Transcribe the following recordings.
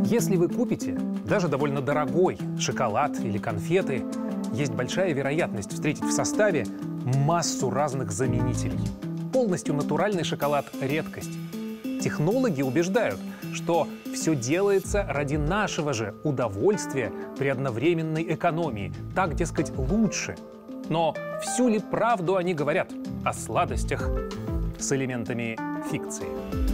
Если вы купите даже довольно дорогой шоколад или конфеты, есть большая вероятность встретить в составе массу разных заменителей. Полностью натуральный шоколад – редкость. Технологи убеждают, что все делается ради нашего же удовольствия при одновременной экономии. Так, дескать, лучше. Но всю ли правду они говорят о сладостях с элементами фикции?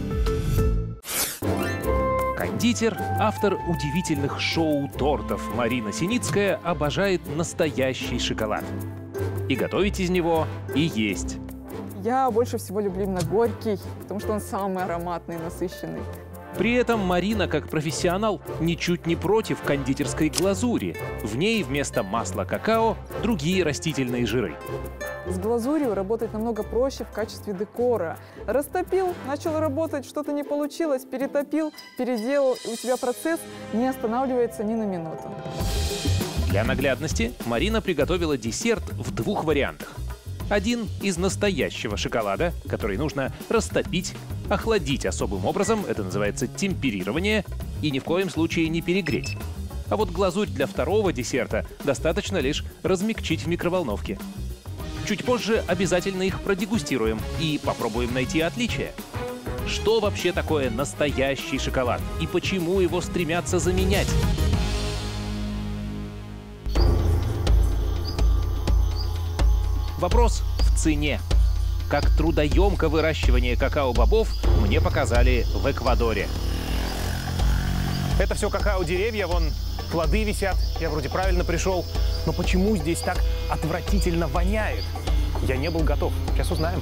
Кондитер, автор удивительных шоу-тортов Марина Синицкая обожает настоящий шоколад. И готовить из него, и есть. Я больше всего люблю именно горький, потому что он самый ароматный, насыщенный. При этом Марина, как профессионал, ничуть не против кондитерской глазури. В ней вместо масла какао другие растительные жиры. С глазурью работать намного проще в качестве декора. Растопил, начал работать, что-то не получилось, перетопил, переделал, и у тебя процесс не останавливается ни на минуту. Для наглядности Марина приготовила десерт в двух вариантах. Один из настоящего шоколада, который нужно растопить, охладить особым образом, это называется темперирование, и ни в коем случае не перегреть. А вот глазурь для второго десерта достаточно лишь размягчить в микроволновке. Чуть позже обязательно их продегустируем и попробуем найти отличия. Что вообще такое настоящий шоколад и почему его стремятся заменять? Вопрос в цене. Как трудоемко выращивание какао-бобов мне показали в Эквадоре. Это все какао-деревья, вон плоды висят. Я вроде правильно пришел. Но почему здесь так отвратительно воняет? Я не был готов. Сейчас узнаем.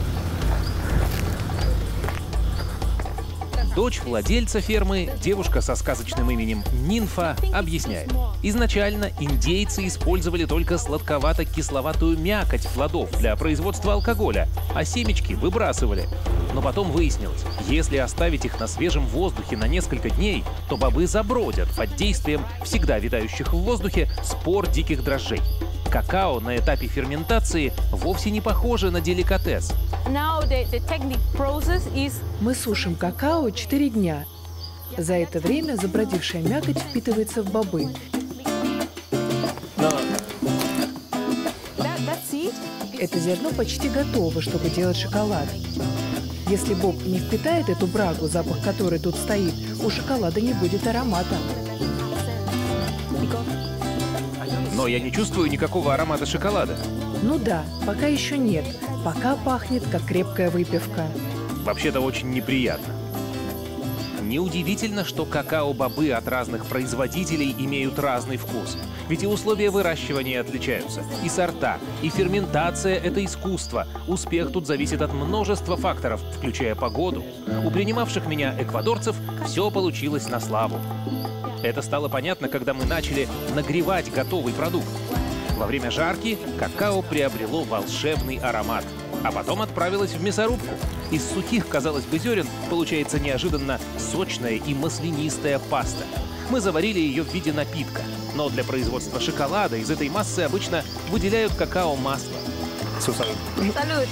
Дочь владельца фермы, девушка со сказочным именем Нимфа, объясняет. Изначально индейцы использовали только сладковато-кисловатую мякоть плодов для производства алкоголя, а семечки выбрасывали. Но потом выяснилось, если оставить их на свежем воздухе на несколько дней, то бобы забродят под действием всегда витающих в воздухе спор диких дрожжей. Какао на этапе ферментации вовсе не похоже на деликатес. Мы сушим какао 4 дня. За это время забродившая мякоть впитывается в бобы. Это зерно почти готово, чтобы делать шоколад. Если боб не впитает эту брагу, запах которой тут стоит, у шоколада не будет аромата. Но я не чувствую никакого аромата шоколада. Ну да, пока еще нет. Пока пахнет, как крепкая выпивка. Вообще-то очень неприятно. Неудивительно, что какао-бобы от разных производителей имеют разный вкус. Ведь и условия выращивания отличаются, и сорта, и ферментация — это искусство. Успех тут зависит от множества факторов, включая погоду. У принимавших меня эквадорцев все получилось на славу. Это стало понятно, когда мы начали нагревать готовый продукт. Во время жарки какао приобрело волшебный аромат, а потом отправилось в мясорубку. Из сухих, казалось бы, зерен получается неожиданно сочная и маслянистая паста. Мы заварили ее в виде напитка, но для производства шоколада из этой массы обычно выделяют какао-масло. Салют!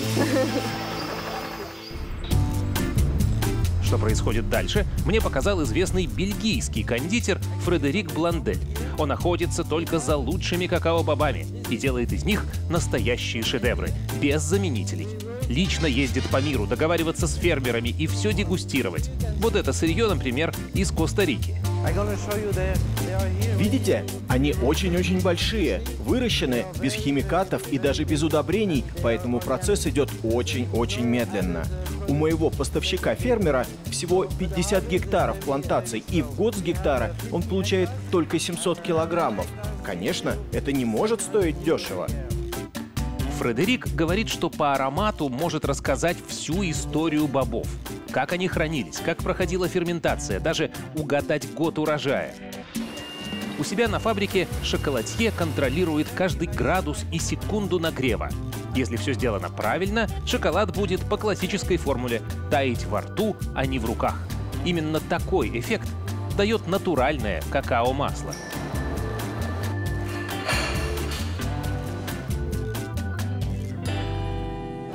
Что происходит дальше, мне показал известный бельгийский кондитер Фредерик Бландель. Он охотится только за лучшими какао-бобами и делает из них настоящие шедевры, без заменителей. Лично ездит по миру договариваться с фермерами и все дегустировать. Вот это сырье, например, из Коста-Рики. Видите? Они очень-очень большие, выращены без химикатов и даже без удобрений, поэтому процесс идет очень-очень медленно. У моего поставщика-фермера всего 50 гектаров плантаций, и в год с гектара он получает только 700 килограммов. Конечно, это не может стоить дешево. Фредерик говорит, что по аромату может рассказать всю историю бобов. Как они хранились, как проходила ферментация, даже угадать год урожая. У себя на фабрике шоколадье контролирует каждый градус и секунду нагрева. Если все сделано правильно, шоколад будет по классической формуле таять во рту, а не в руках. Именно такой эффект дает натуральное какао-масло.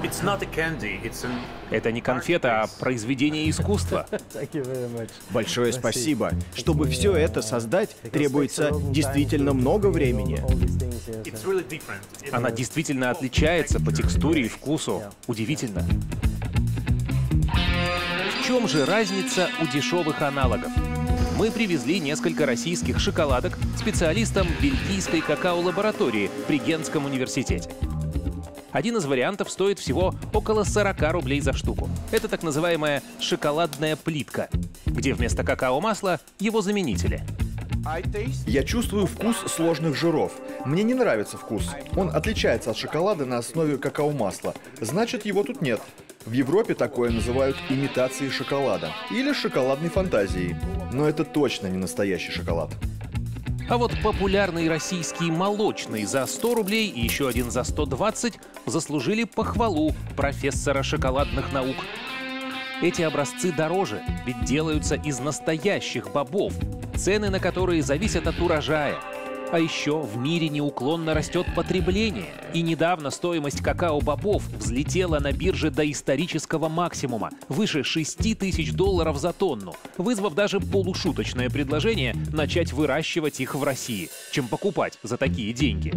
Это не конфета, а произведение искусства. Большое спасибо. Чтобы все это создать, требуется действительно много времени. Она действительно отличается по текстуре и вкусу. Удивительно. В чем же разница у дешевых аналогов? Мы привезли несколько российских шоколадок специалистам бельгийской какао-лаборатории при Гентском университете. Один из вариантов стоит всего около 40 рублей за штуку. Это так называемая шоколадная плитка, где вместо какао-масла его заменители. Я чувствую вкус сложных жиров. Мне не нравится вкус. Он отличается от шоколада на основе какао-масла. Значит, его тут нет. В Европе такое называют имитацией шоколада или шоколадной фантазией. Но это точно не настоящий шоколад. А вот популярный российский молочный за 100 рублей и еще один за 120 заслужили похвалу профессора шоколадных наук. Эти образцы дороже, ведь делаются из настоящих бобов, цены на которые зависят от урожая. А еще в мире неуклонно растет потребление. И недавно стоимость какао-бобов взлетела на бирже до исторического максимума – выше $6000 за тонну, вызвав даже полушуточное предложение начать выращивать их в России, чем покупать за такие деньги.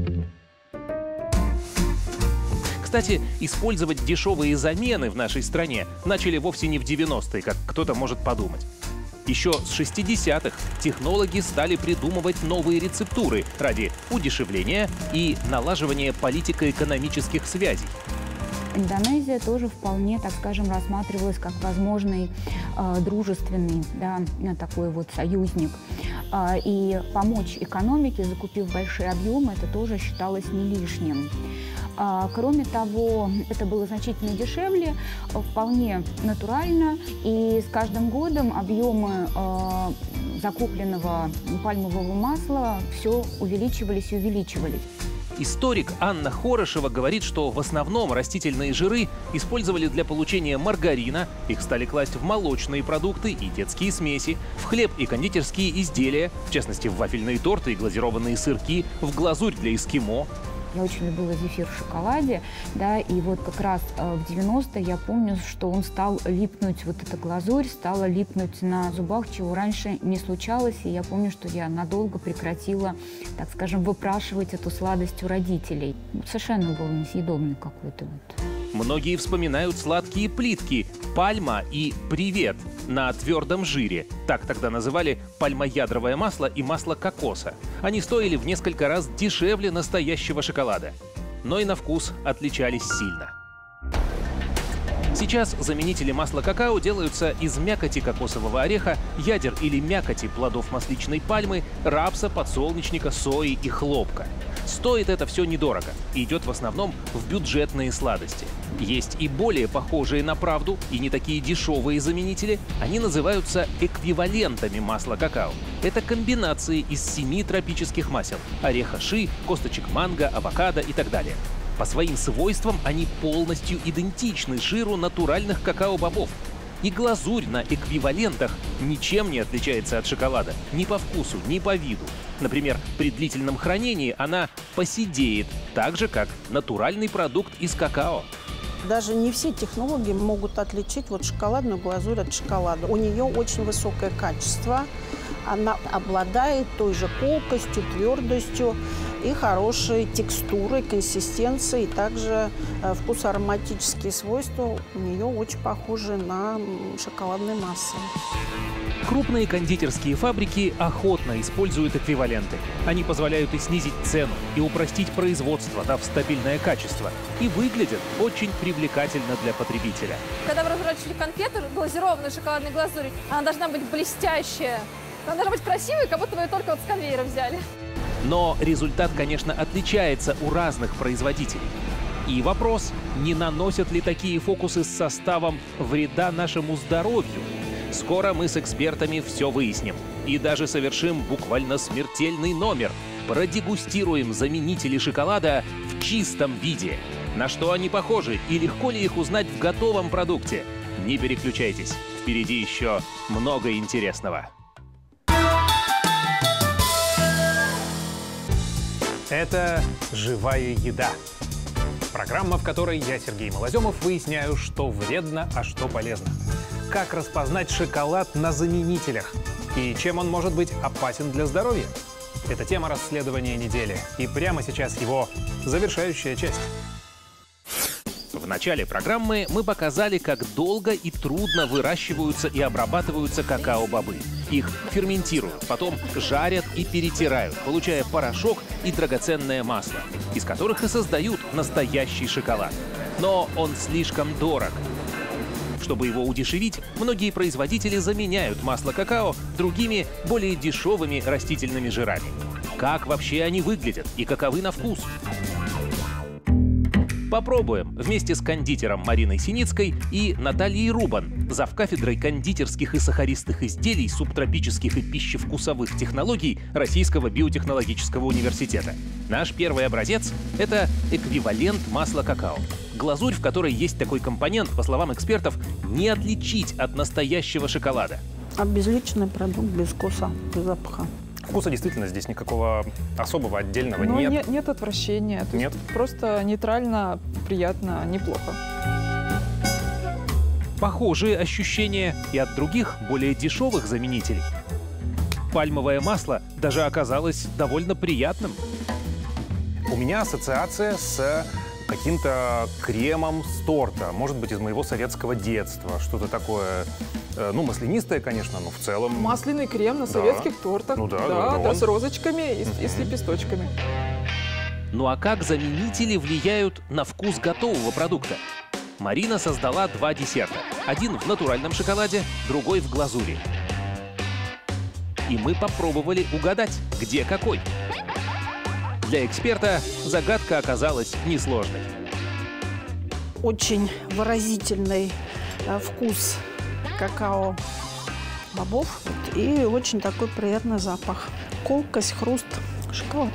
Кстати, использовать дешевые замены в нашей стране начали вовсе не в 90-е, как кто-то может подумать. Еще с 60-х технологи стали придумывать новые рецептуры ради удешевления и налаживания политико-экономических связей. Индонезия тоже вполне, так скажем, рассматривалась как возможный дружественный, да, такой вот союзник. И помочь экономике, закупив большие объемы, это тоже считалось не лишним. Кроме того, это было значительно дешевле, вполне натурально, и с каждым годом объемы закупленного пальмового масла все увеличивались и увеличивались. Историк Анна Хорошева говорит, что в основном растительные жиры использовали для получения маргарина, их стали класть в молочные продукты и детские смеси, в хлеб и кондитерские изделия, в частности в вафельные торты и глазированные сырки, в глазурь для эскимо. Я очень любила зефир в шоколаде, да, и вот как раз в 90-е я помню, что он стал липнуть, вот эта глазурь стала липнуть на зубах, чего раньше не случалось, и я помню, что я надолго прекратила, так скажем, выпрашивать эту сладость у родителей. Совершенно был несъедобный какой-то вот. Многие вспоминают сладкие плитки «Пальма» и «Привет» на твердом жире. Так тогда называли пальмоядровое масло и масло кокоса. Они стоили в несколько раз дешевле настоящего шоколада. Но и на вкус отличались сильно. Сейчас заменители масла какао делаются из мякоти кокосового ореха, ядер или мякоти плодов масличной пальмы, рапса, подсолнечника, сои и хлопка. Стоит это все недорого и идет в основном в бюджетные сладости. Есть и более похожие на правду и не такие дешевые заменители. Они называются эквивалентами масла какао. Это комбинации из 7 тропических масел – ореха ши, косточек манго, авокадо и так далее. По своим свойствам они полностью идентичны жиру натуральных какао-бобов. И глазурь на эквивалентах ничем не отличается от шоколада. Ни по вкусу, ни по виду. Например, при длительном хранении она поседеет, так же, как натуральный продукт из какао. Даже не все технологи могут отличить вот шоколадную глазурь от шоколада. У нее очень высокое качество. Она обладает той же колкостью, твердостью и хорошей текстурой, консистенцией. Также вкусоароматические свойства у нее очень похожи на шоколадные массы. Крупные кондитерские фабрики охотно используют эквиваленты. Они позволяют и снизить цену, и упростить производство, дав стабильное качество. И выглядят очень привлекательно для потребителя. Когда вы разворачивали конфету, глазированную шоколадной глазурью, она должна быть блестящая. Она должна быть красивой, как будто вы ее только вот с конвейера взяли. Но результат, конечно, отличается у разных производителей. И вопрос, не наносят ли такие фокусы с составом вреда нашему здоровью? Скоро мы с экспертами все выясним. И даже совершим буквально смертельный номер. Продегустируем заменители шоколада в чистом виде. На что они похожи и легко ли их узнать в готовом продукте? Не переключайтесь, впереди еще много интересного. Это живая еда. Программа, в которой я, Сергей Малоземов, выясняю, что вредно, а что полезно. Как распознать шоколад на заменителях? И чем он может быть опасен для здоровья? Это тема расследования недели. И прямо сейчас его завершающая часть. В начале программы мы показали, как долго и трудно выращиваются и обрабатываются какао-бобы. Их ферментируют, потом жарят и перетирают, получая порошок и драгоценное масло, из которых и создают настоящий шоколад. Но он слишком дорог. Чтобы его удешевить, многие производители заменяют масло какао другими, более дешевыми растительными жирами. Как вообще они выглядят и каковы на вкус? Попробуем вместе с кондитером Мариной Синицкой и Натальей Рубан, завкафедрой кондитерских и сахаристых изделий, субтропических и пищевкусовых технологий Российского биотехнологического университета. Наш первый образец — это эквивалент масла какао. Глазурь, в которой есть такой компонент, по словам экспертов, не отличить от настоящего шоколада. Обезличенный продукт без вкуса, без запаха. Вкуса действительно здесь никакого особого отдельного Но нет. Нет отвращения. То Нет. есть просто нейтрально, приятно, неплохо. Похожие ощущения и от других, более дешевых заменителей. Пальмовое масло даже оказалось довольно приятным. У меня ассоциация с каким-то кремом с торта. Может быть, из моего советского детства. Что-то такое, маслянистое, конечно, но в целом... Масляный крем на советских тортах. Ну да, с розочками и с лепесточками. Ну а как заменители влияют на вкус готового продукта? Марина создала 2 десерта. Один в натуральном шоколаде, другой в глазури. И мы попробовали угадать, где какой. Для эксперта загадка оказалась несложной. Очень выразительный вкус какао-бобов и очень такой приятный запах. Колкость, хруст, шоколад.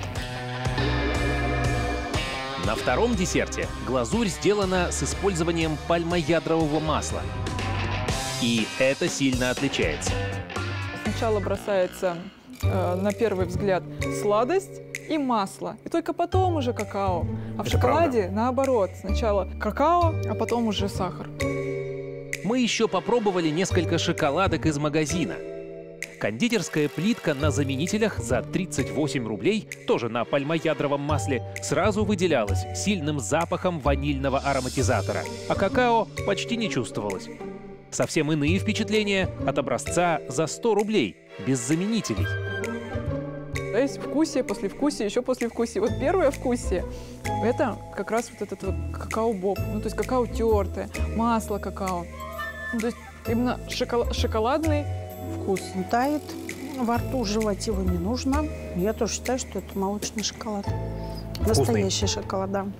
На втором десерте глазурь сделана с использованием пальмоядрового масла. И это сильно отличается. Сначала бросается на первый взгляд сладость и масло. И только потом уже какао. А в шоколаде наоборот. Сначала какао, а потом уже сахар. Мы еще попробовали несколько шоколадок из магазина. Кондитерская плитка на заменителях за 38 рублей, тоже на пальмоядровом масле, сразу выделялась сильным запахом ванильного ароматизатора, а какао почти не чувствовалось. Совсем иные впечатления от образца за 100 рублей, без заменителей. Да, есть вкусие, послевкусие, еще послевкусие. Вот первое вкусие — это как раз вот этот вот какао-боб. Ну, то есть какао тертое, масло какао. Ну, то есть именно шоколадный вкус. Тает во рту, жевать его не нужно. Я тоже считаю, что это молочный шоколад. Вкусный. Настоящий шоколад, да.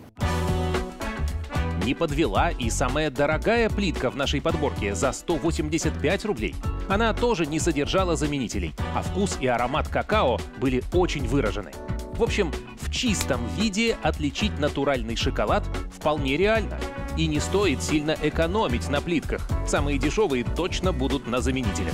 Не подвела и самая дорогая плитка в нашей подборке за 185 рублей. Она тоже не содержала заменителей, а вкус и аромат какао были очень выражены. В общем, в чистом виде отличить натуральный шоколад вполне реально. И не стоит сильно экономить на плитках. Самые дешевые точно будут на заменителях.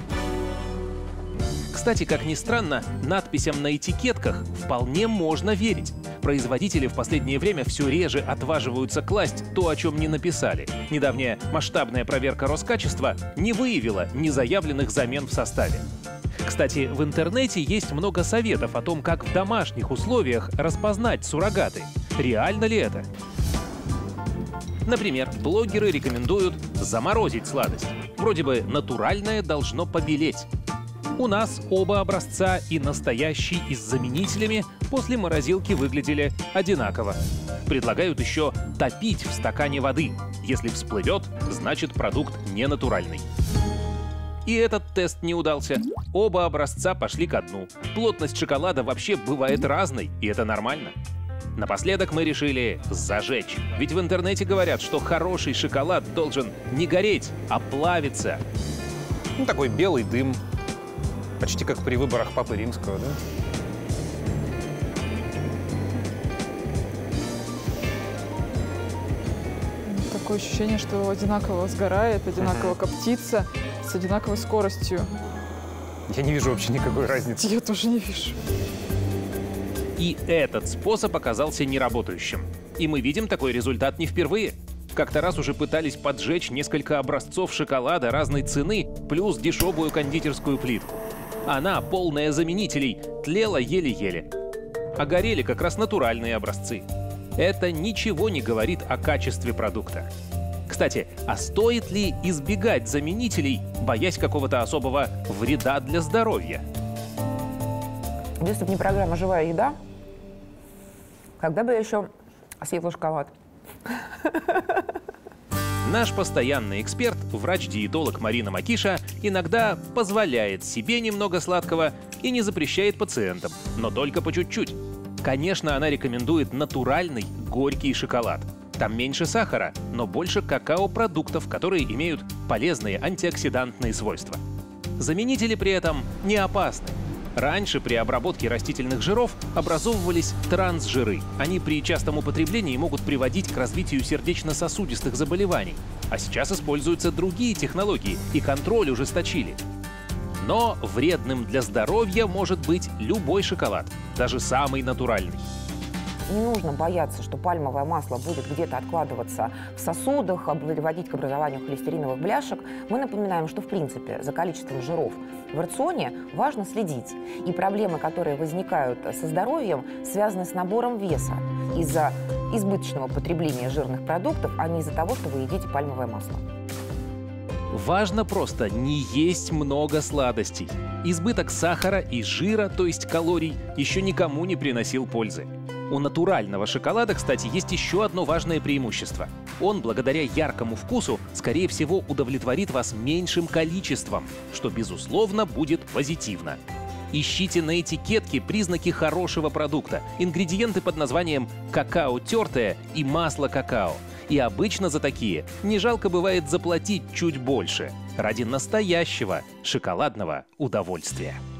Кстати, как ни странно, надписям на этикетках вполне можно верить. Производители в последнее время все реже отваживаются класть то, о чем не написали. Недавняя масштабная проверка Роскачества не выявила незаявленных замен в составе. Кстати, в интернете есть много советов о том, как в домашних условиях распознать суррогаты. Реально ли это? Например, блогеры рекомендуют заморозить сладость. Вроде бы натуральное должно побелеть. У нас оба образца, и настоящий, и с заменителями, после морозилки выглядели одинаково. Предлагают еще топить в стакане воды. Если всплывет, значит продукт не натуральный. И этот тест не удался. Оба образца пошли ко дну. Плотность шоколада вообще бывает разной, и это нормально. Напоследок мы решили зажечь. Ведь в интернете говорят, что хороший шоколад должен не гореть, а плавиться. Ну, такой белый дым. Почти как при выборах Папы Римского, да? Такое ощущение, что одинаково сгорает, одинаково коптится, с одинаковой скоростью. Я не вижу вообще никакой разницы. Я тоже не вижу. И этот способ оказался неработающим. И мы видим такой результат не впервые. Как-то раз уже пытались поджечь несколько образцов шоколада разной цены, плюс дешевую кондитерскую плитку. Она, полная заменителей, тлела еле-еле. А горели как раз натуральные образцы. Это ничего не говорит о качестве продукта. Кстати, а стоит ли избегать заменителей, боясь какого-то особого вреда для здоровья? Если бы не программа «Живая еда», когда бы я еще съела шоколад? Наш постоянный эксперт, врач-диетолог Марина Макиша, иногда позволяет себе немного сладкого и не запрещает пациентам, но только по чуть-чуть. Конечно, она рекомендует натуральный горький шоколад. Там меньше сахара, но больше какао-продуктов, которые имеют полезные антиоксидантные свойства. Заменители при этом не опасны. Раньше при обработке растительных жиров образовывались трансжиры. Они при частом употреблении могут приводить к развитию сердечно-сосудистых заболеваний. А сейчас используются другие технологии, и контроль ужесточили. Но вредным для здоровья может быть любой шоколад, даже самый натуральный. Не нужно бояться, что пальмовое масло будет где-то откладываться в сосудах, приводить к образованию холестериновых бляшек. Мы напоминаем, что в принципе за количеством жиров в рационе важно следить. И проблемы, которые возникают со здоровьем, связаны с набором веса из-за избыточного потребления жирных продуктов, а не из-за того, что вы едите пальмовое масло. Важно просто не есть много сладостей. Избыток сахара и жира, то есть калорий, еще никому не приносил пользы. У натурального шоколада, кстати, есть еще одно важное преимущество. Он, благодаря яркому вкусу, скорее всего, удовлетворит вас меньшим количеством, что, безусловно, будет позитивно. Ищите на этикетке признаки хорошего продукта, ингредиенты под названием «какао тертое» и «масло какао». И обычно за такие не жалко бывает заплатить чуть больше ради настоящего шоколадного удовольствия.